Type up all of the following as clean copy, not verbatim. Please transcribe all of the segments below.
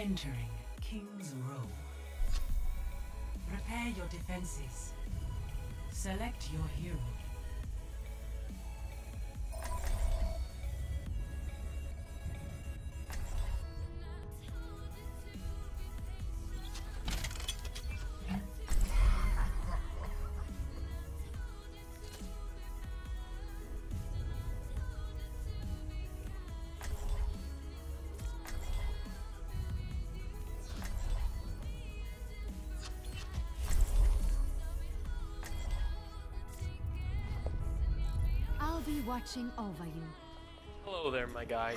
Entering King's Row. Prepare your defenses. Select your hero. I'll be watching over you. Hello there, my guy.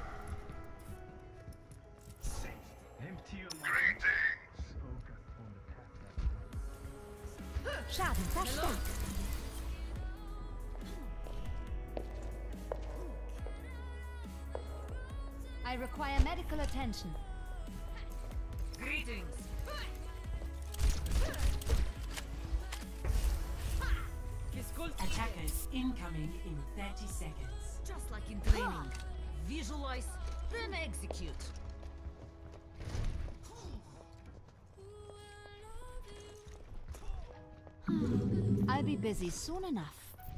Empty your mind. Focus on the path. Schaden verstärkt. I require medical attention. Greetings. Attackers incoming in 30 seconds. Just like in training. Visualize, then execute. I'll be busy soon enough.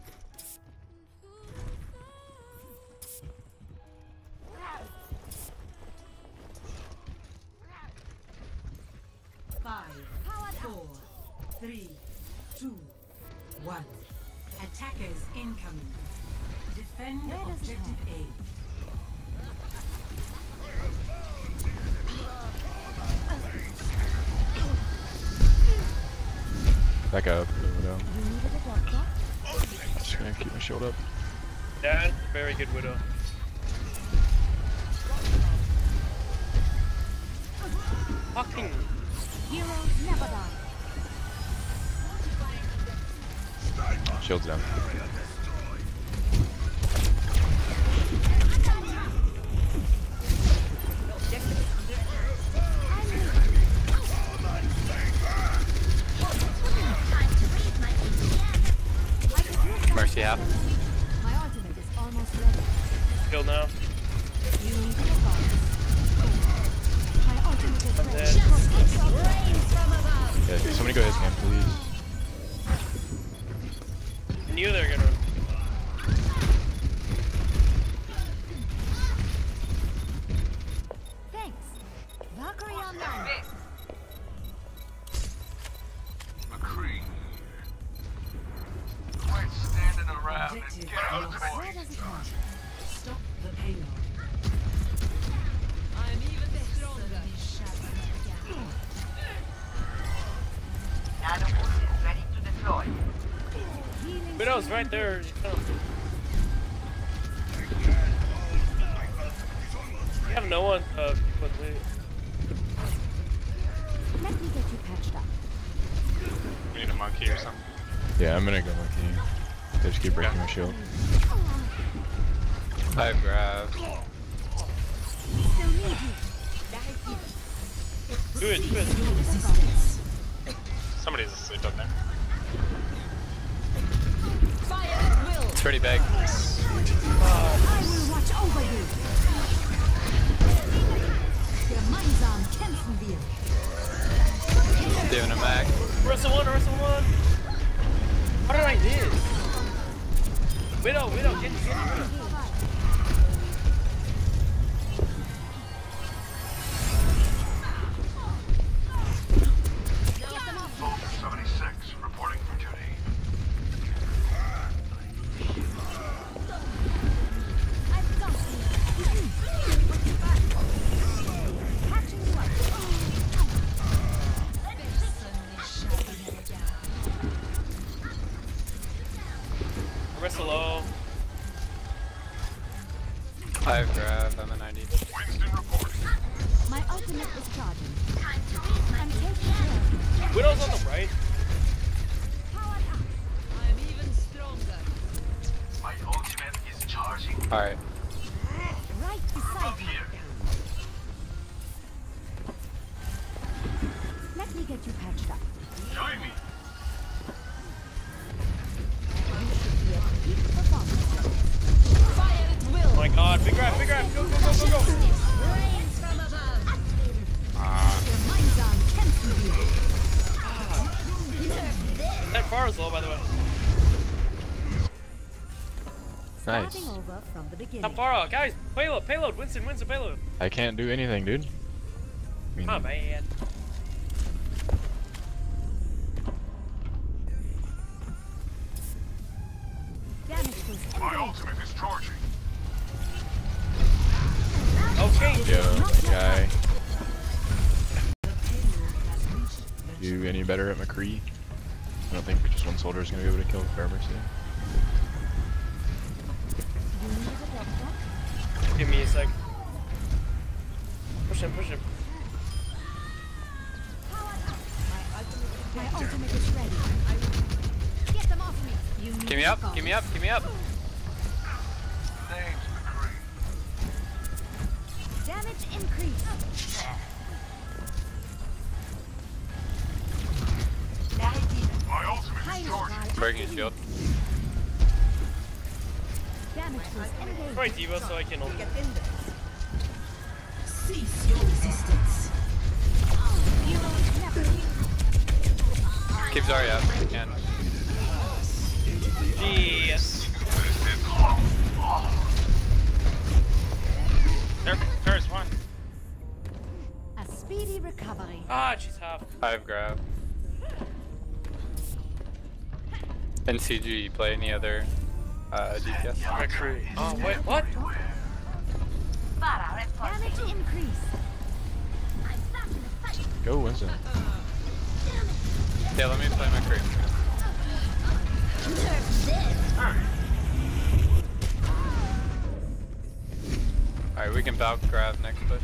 Five, 4, 3, 2, 1. Attackers incoming. Defend objective A. Back up. Widow. You needed a doctor? Just gonna keep my shield up. Yeah, very good Widow. Fucking. Heroes never die. Shield's down. Mercy out. My ultimate is almost ready. Kill now. You need to advance. My ultimate is ready. dead. Rain from above. Yeah, can somebody go his camp, please? I knew they were gonna. Thanks. Valkyrie online. McCree. Quit standing around and Objective get out of the lost. way. Where does it hurt? Stop the payload. I'm even stronger. Nanobot is ready to deploy. Healing Widow's right there. You have no one to keep with me. Let me get you patched up. We need a monkey or something. Yeah, I'm gonna go monkey. They just keep breaking my shield. I have grab. Still need you. Do it, do it. Somebody's asleep up there. Fire at will. It's pretty big. I will watch over you. Gemeinsam kämpfen wir. Doing a Mac. Wrestle one, wrestle one. How did I do? Widow, get Widow. 76, reporting for duty. I've got you. Patching you up. Wrestle low. I have grab. I'm a 90. Winston reporting. My ultimate is charging. I'm taking care. Widow's on the right. Powered up. I'm even stronger. My ultimate is charging. Alright. Right beside Up you. here. Let me get you patched up. Join me. Peak performance. Fire at will. Oh my god, big grab, go. Rain from above. Ampharo's low, by the way. Nice. Starting over from the beginning. Ampharo, guys, payload. Winston, payload. I can't do anything, dude. I mean, Oh man. Damage boost My engaged. ultimate is charging. Okay. yo, that guy. The payload has reached the You any better at McCree? I don't think just one soldier is gonna be able to kill Farmers. You need a doctor? Give me a sec. Push him. My ultimate is ready. Get them off me. You need Give me a up, call. give me up, give me up. Thanks, McCree. Damage increase. My ultimate High is charging. level. Breaking his shield. Damage boost engaged. Right, Diva, so I can ult. cease your resistance. Heroes never Keep Zarya up if you can. Yes. There's one. a speedy recovery. Ah, she's half. I have grab. In CG, you play any other DPS? McCree. Oh, wait, what? Damage increase. Go, Winston. Yeah, let me play my creep. Alright, we can Valk grab next push.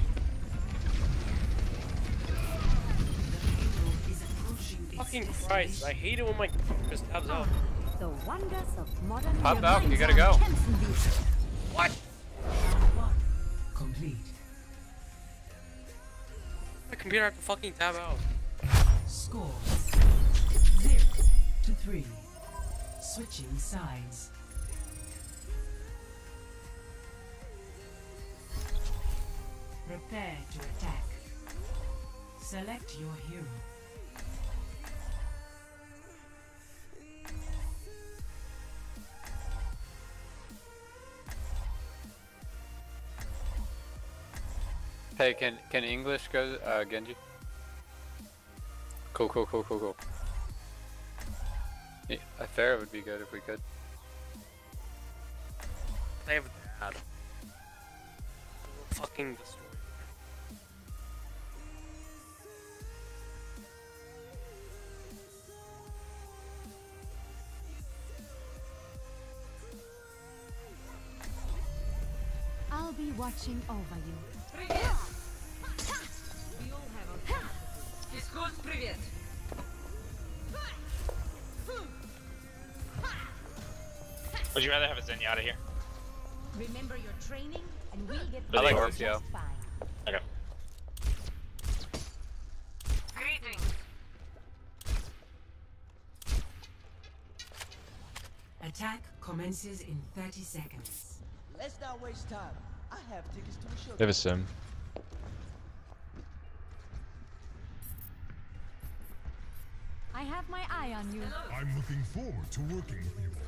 Is approaching its Fucking Christ, I hate it when my just tabs out. The wonders of modern Pop living. out, you gotta go. What? one complete. My computer had to fucking tab out. Score 0-3. Switching sides. Prepare to attack. Select your hero. Hey, can English go, Genji? Cool. Yeah, a fair would be good if we could. They have dad. Fucking destroy. I'll be watching over you. Физкульт, привет! Would you rather have a Zenyatta here? Remember your training, and we'll get I like through Lucio. just fine. Okay. Greetings. Attack commences in 30 seconds. Let's not waste time. I have tickets to the show. They have a sim. I have my eye on you. I'm looking forward to working with you.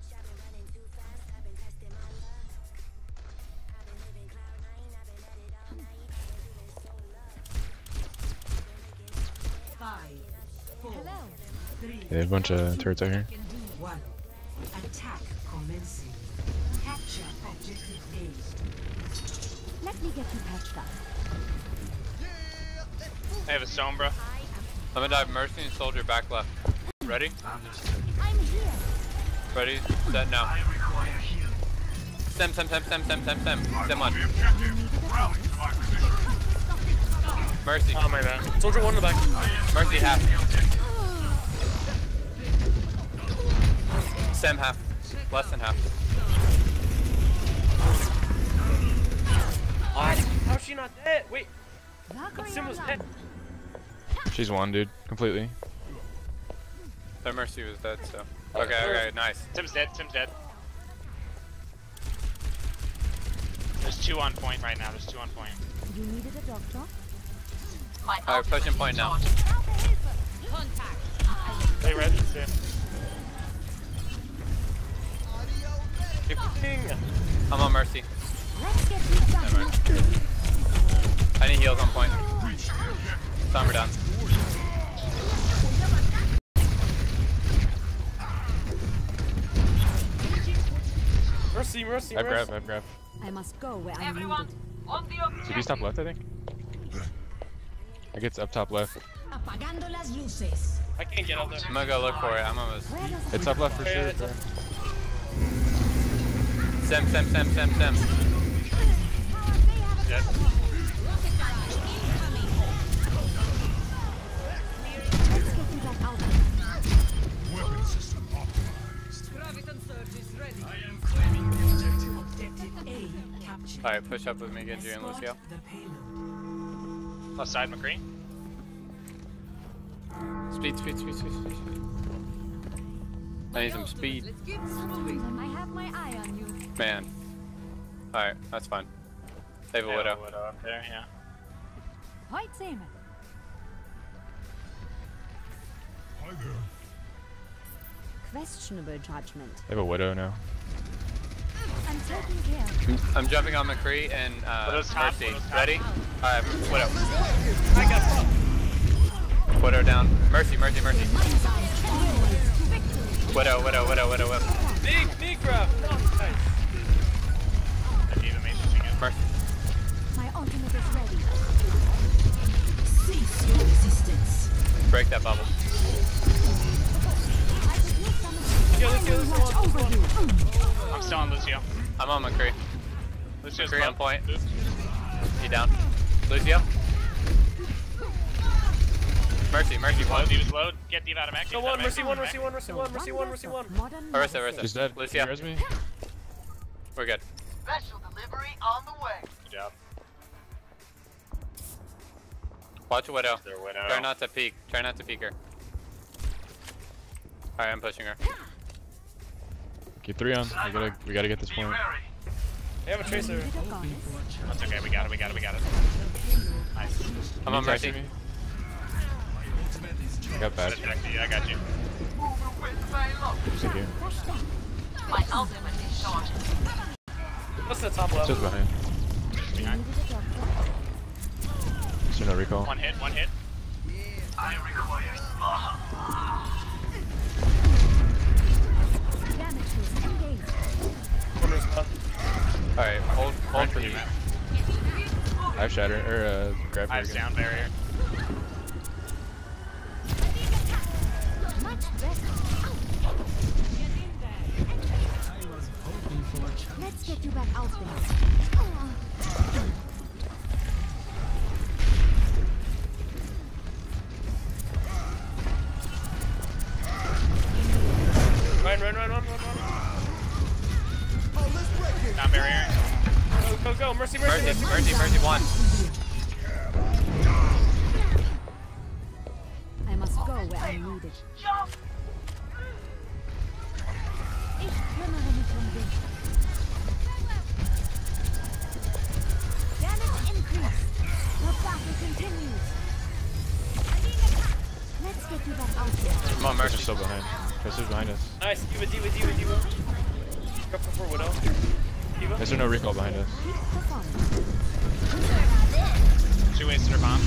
Five, four, Hello. three, They have a bunch of turrets out here. 1. Attack commencing. Capture objective A. Let me get you patched up. I have a Sombra. I'm gonna dive Mercy and Soldier back left. Ready? I'm here. Ready? Set now. Stem. Stem one. Mercy. Oh my bad. Soldier one in the back. Mercy half. Stem half. Less than half. What? How's she not dead? Wait, Valkyrie Sim was online. dead. She's one, dude, completely. Their Mercy was dead, so. Okay, nice. Tim's dead. There's two on point right now. You needed a doctor? My Alright, pushing point now. Hey, Red, Sim. I'm on Mercy. Let's get you back. Never mind. I need heals on point. Somber down. Mercy, mercy, I have mercy. grab, I have grab. I must go where I'm Everyone, needed. on the objective. CB's top left, I think. I get up top left. Apagando las luces. I can't get out there. I'm gonna go look for it. I'm almost. Where does It's up left for Yeah, sure. it's bro. up. Sem. Dead. Let's get you back out there. Weapon system optimized. Graviton surge is ready. I am claiming the objective. Objective A captured. Alright, push up with me, Genji and Escort Lucio. the payload. Left side, McCree. Speed. I need some speed. Let's get Some of them, I have my eye on you. Man. Alright, that's fine. They have a widow. Up there, yeah. Heute sehen wir. Hi there. Questionable judgment. They have a widow now. I'm taking care. I'm jumping on McCree and Widow's top, Mercy. Widow's top. Ready? Alright, widow. I got fucked. Widow down. Mercy. Mind's eye always to victory. Widow. Big grab. No, nice. I need a main switching in. Mercy. My ultimate is ready. Cease your resistance. Break that bubble. I could use some Let's go, watch over you. I'm still on Lucio. I'm on McCree. Lucio's McCree low. on point. He down. Lucio. Mercy. Low, One. he was low. Get Diva out of mech. So one, mercy, one, mercy, one, mercy, one, mercy, one, mercy, one. Modern Arista. medicine. She's dead. Lucio. Res me? We're good. special delivery on the way. Good job. Watch widow. Their widow. Try not to peek her. Alright, I'm pushing her. Keep 3 on. We gotta get this point. They have a tracer. Little goddess. That's okay, we got it. Nice. I'm on Mercy. Me? I got bad. I got you. Thank you. My ultimate is charged. What's the top left? Just behind. Behind. Needed a doctor. Is there no recall? One hit. Damages engaged. Corner's left. Alright, hold for me. I have shatter or grab I here have again. sound barrier. Much better. Let's get you back out there. Run. Sound barrier. Go. Mercy. Mercy. One. I must go where I'm needed. Ich kümmere mich dich. Damage increased. The battle continues. Let's get you back out there. I'm on Mercy's Mercy. still behind. Tracer's behind us. Nice. Diva. Go for widow. Diva. Is there no recall behind us? Keep performing. She wasted her bomb.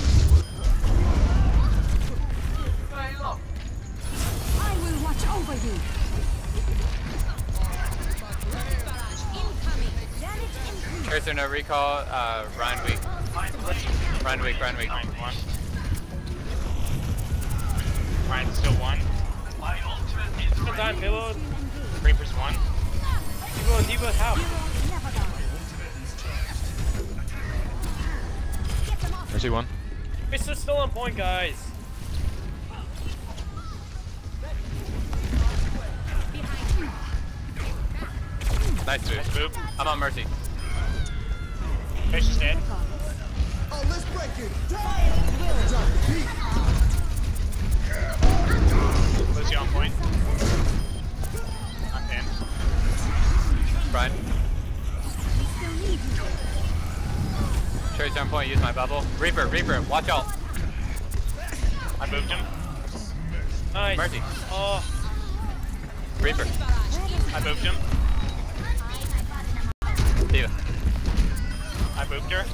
I will watch over you. Incoming. Damage increased. Tracer no recall. Ryan weak. Fine, one. Ryan's still one. Good time, payload. Reaper's one. Diva, half. Never die. Get them off. Mercy 1. Tracer's still on point, guys. Nice move. I'm on Mercy. Fish is dead. Lucy on point. I'm pinned. Brian. We still need you. Tracer on point. Use my bubble. Reaper. Watch out. I moved him. Nice. Mercy. Oh, Reaper. I moved him. D.Va. I booped her.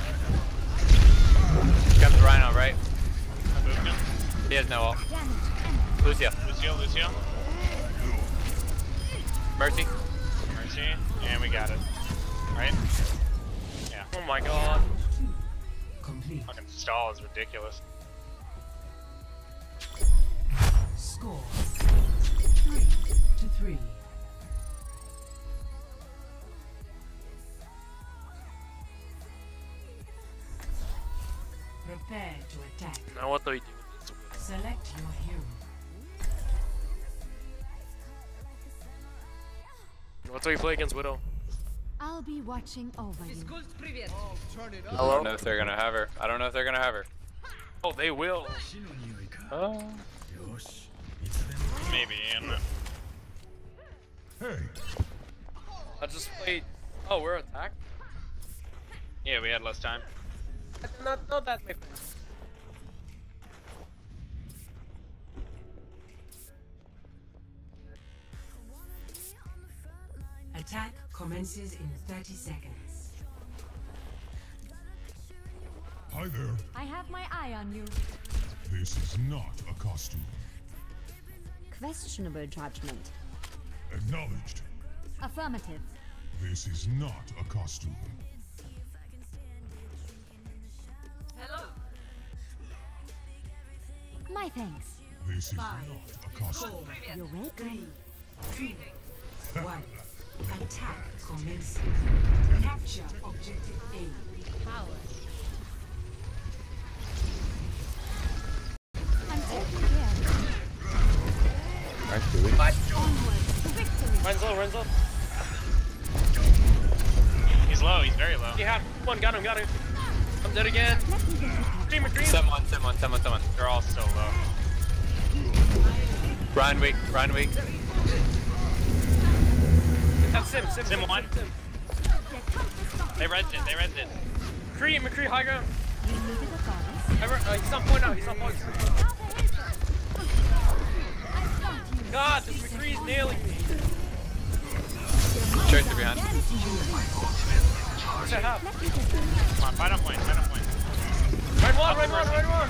Got the Rhino, right? I booped him. He has no ult. Lucio. Lucio. Mercy. Mercy. And we got it. Right? Yeah. Oh my god. Complete. Fucking stall is ridiculous. Score 3-3. Prepare to attack. Now what do we do? Select your hero. What do we play against Widow? I'll be watching over you. I don't know if they're gonna have her. I don't know if they're gonna have her. Oh, they will. Oh. Maybe, and Hey, I just played. Oh, we're attacked? yeah, we had less time. I did not know that, my friend. Attack commences in 30 seconds. hi there. I have my eye on you. This is not a costume. Questionable judgment. Acknowledged. Affirmative. This is not a costume. Hello. My thanks. This is 5, not a costume. 4, You're welcome. 3, 2, 1. Attack commencing. Capture objective A. I'm taking care. Nice, Billy. Onwards to victory. Renzo. He's low, he's very low. He had one. Got him. I'm dead again. Let me get you back. Cream. Someone. They're all so low. Ryan weak. That's Sim. Sim one. They rezzed it. McCree, high ground. You needed a bonus. He's on point now. He's on point. I got you. God, this McCree's nailing me. Tracer behind. What's that half? Let me get you. Come on, fight on point. Right one.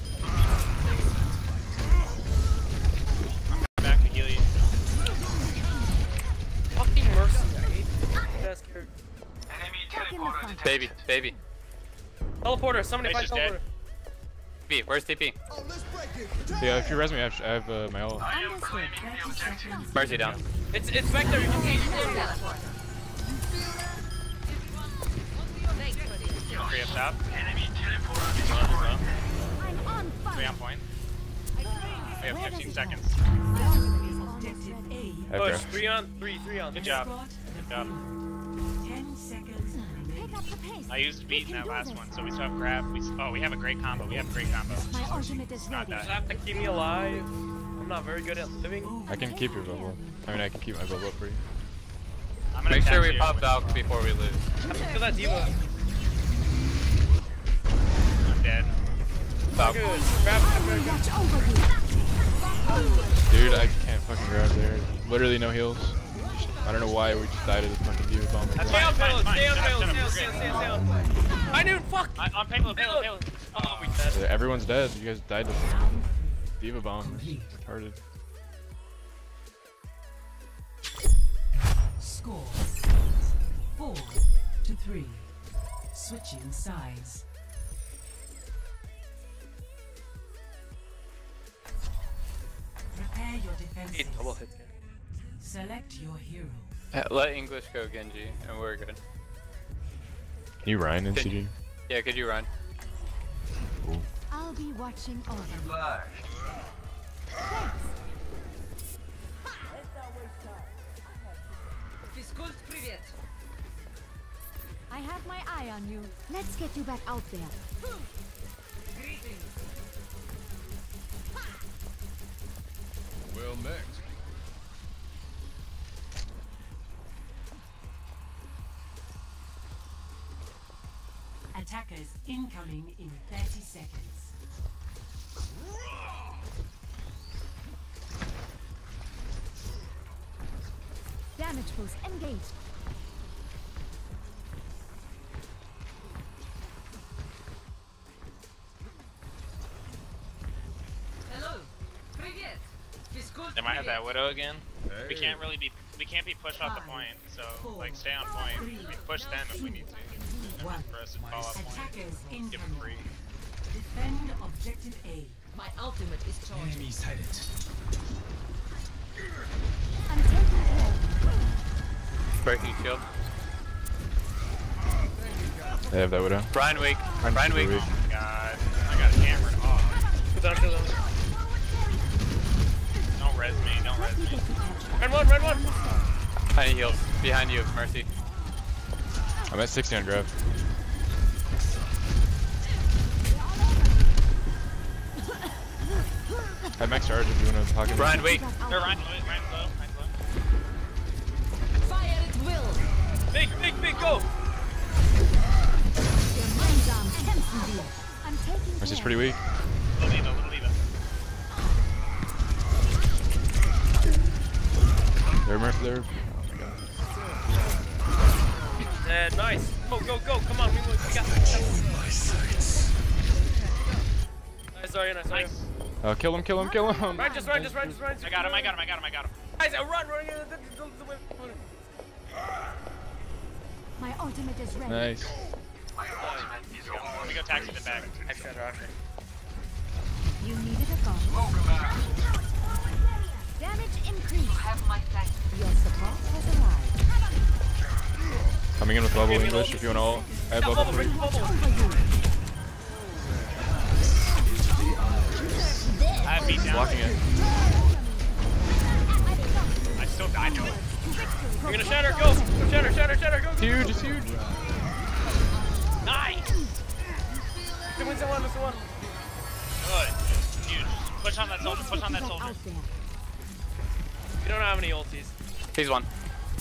I'm back to heal you. Fucking Mercy. I hate this character. Back in the front. Baby. Teleporter. Somebody fight Tracer's dead. teleporter. TP. Where's TP? Yeah, if you res me, I have my ult. Understood. 30 seconds. Mercy down. It's Vector. You can see. Three up top. I'm on Three fire. on point. We have 15 seconds. My ultimate is almost Objective ready. A. Okay. Push. 3 on. Good job. Escort Good job. 10 seconds remaining. Pick up the pace. I used beat in We that can do last this. one, so we still have grab. We have a great combo. My ultimate is Not ready. that. Just have to keep me alive. I'm not very good at living. I can keep your bubble. I mean, I can keep my bubble for you. I'm gonna Make sure catch we you. pop Valk before we lose. Look that diva. I'm dead. Valk. Good. Grab him. Watch over you. Dude, I can't fucking grab there. Literally no heals. I don't know why we just died to this fucking D.Va bomb. That's Stay on fine, payload. fine, Stay on fine. payload. Shut up, Stay we're on. good. I knew. Fuck. On payload. Oh, we dead. Yeah, everyone's dead. You guys died to D.Va bomb. Retarded. Score 4-3. Switching sides. Prepare your defenses. Double hit. Select your hero. Let English go Genji, and we're good. Can you Ryan in CG? Yeah, could you run? I'll be watching over you. Физкульт, привет. I have my eye on you. Let's get you back out there. Well met. Attackers incoming in 30 seconds. Damage boost engaged. They might have that Widow again. We can't be pushed off the point, so like stay on point. We push them if we need to. And for us to fall off point, Attackers give them free. Defend objective A. My ultimate is charging. I'm taking care. Breaking shield. They have that Widow. Brian weak. I'm Brian super weak. weak. Oh my god. I got hammered off. Kill them. Don't res me. Don't res me. Red one. I need heals. Behind you, Mercy. I'm at 60 on grab. I have max charge if you want to pocket. Brian weak. They're Ryan's low. Ryan's low. Fire at will. Big, go! I'm taking Mercy's care. pretty weak. Little Eva. They're Mercy there. Nice. Go. Come on, we got this. Nice, sorry. Nice. Kill him. Ryan, just run. I got him. Guys, run. My ultimate is ready. Nice. Let me go taxi the back. You needed a gun. Damage increase. Your support has arrived. Coming in with level English if you want to ult. I have level 3. I have beat down. Blocking it. I still died to it. You're gonna shatter, go! Shatter, go! Huge, it's huge. Nice. It's one. Good. Huge. Push on that soldier. Out there. We don't have any ultis. He's one.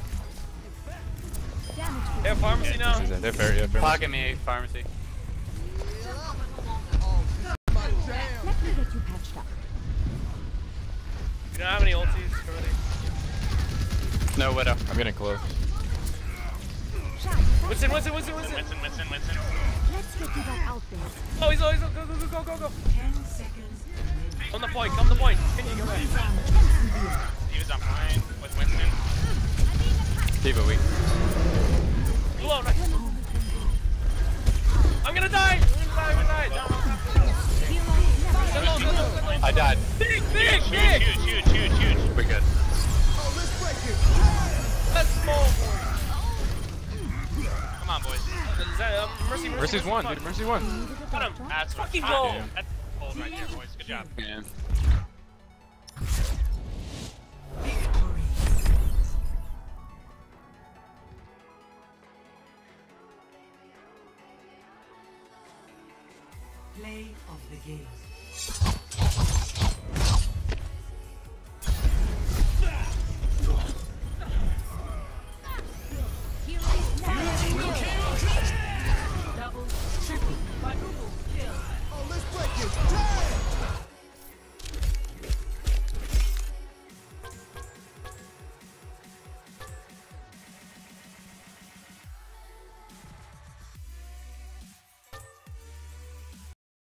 Damage. They have pharmacy now. They're fair, yeah, fair. Pocket me, pharmacy. Let me get you patched up. We don't have any ultis already. No Widow. I'm getting close. Winston. Winston. Let's get you back out there. Oh, he's go. 10 seconds. On the point, come the point. Can you go back? He was on point with Winston. Diva weak. Below, nice. I'm gonna die. I died. Big. Huge. We're good. That's small. Come on, boys. Is that Mercy? Mercy's one, dude. Mercy one. Got him. That's Fucking hot, goal. dude. That's gold right there, boys. Good job. Man. Victory. Play of the game.